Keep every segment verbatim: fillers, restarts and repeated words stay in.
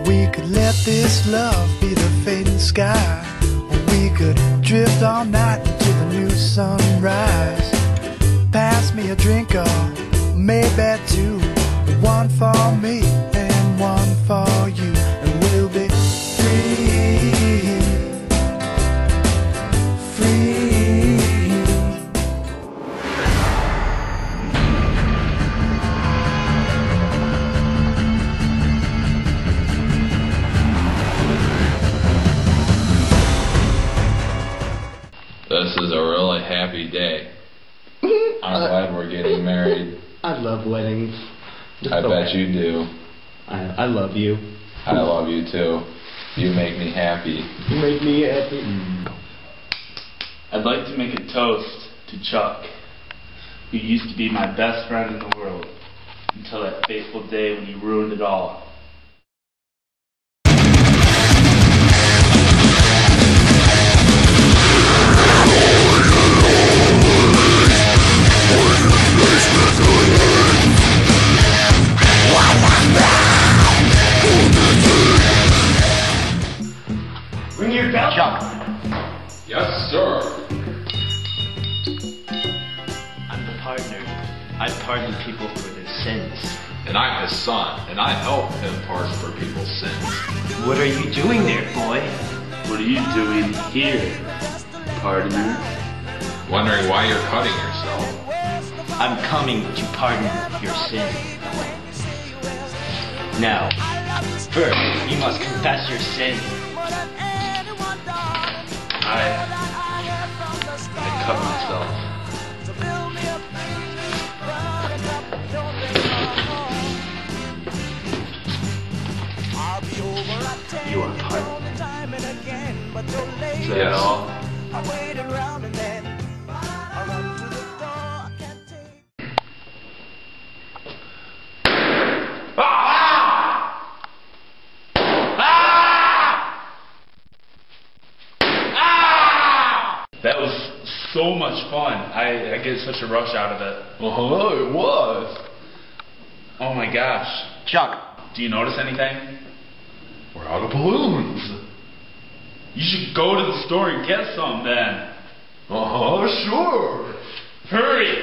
We could let this love be the fading sky, or we could drift all night until the new sunrise. Pass me a drink or maybe two, one for me and one for you, and we'll be free, free. This is a really happy day. I'm glad we're getting married. I love weddings. Just I the bet way. you do. I, I love you. I love you too. You make me happy. You make me happy. I'd like to make a toast to Chuck, who used to be my best friend in the world, until that fateful day when he ruined it all. Ring your bell. Chuck. Yes, sir. I'm the partner. I pardon people for their sins. And I'm his son, and I help him pardon for people's sins. What are you doing there, boy? What are you doing here, partner? Wondering why you're cutting yourself. I'm coming to pardon your sin. Now, first, you must confess your sin. I... I cut myself. You are pardoned. Is that all? That was so much fun. I, I get such a rush out of it. Oh, it was. Oh my gosh. Chuck. Do you notice anything? We're out of balloons. You should go to the store and get some then. Uh-huh, sure. Hurry!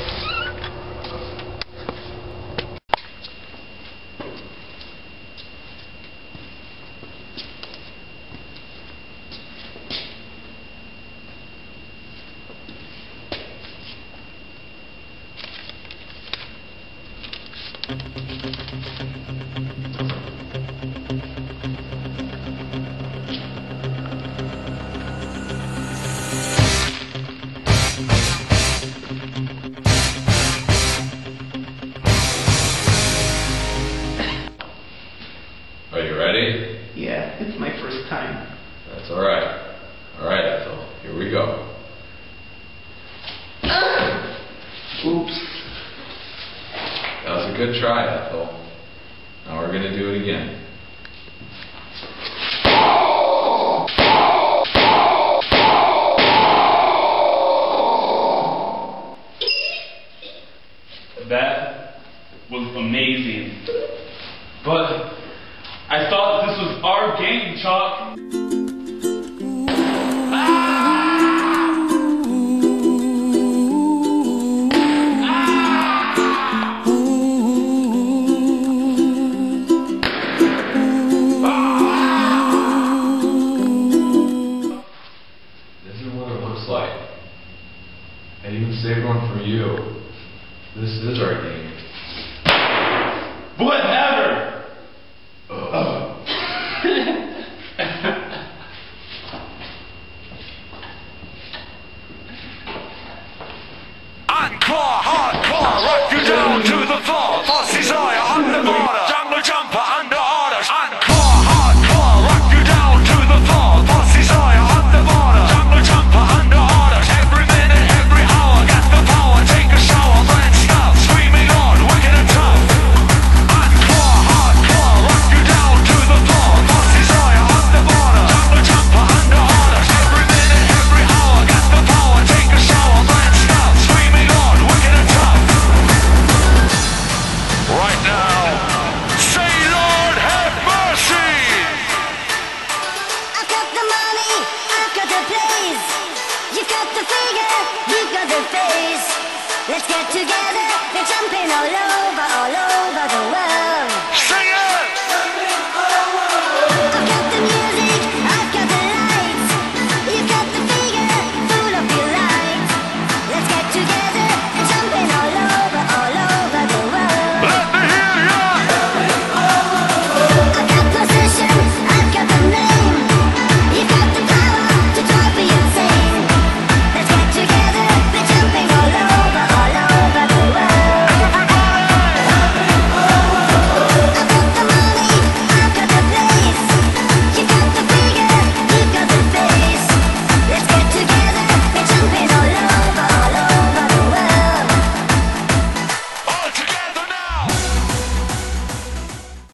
Are you ready? Yeah, it's my first time. That's alright. Alright, Ethel. Here we go. Oops. That was a good try, Ethel. Now we're gonna do it again. That was amazing. But I thought this was our game, Chuck. This is what it looks like. I even saved one for you. This is our game. Whatever! Ugh. got the figure, you got the face. Let's get together, they're jumping all over, all over the world. Sing it!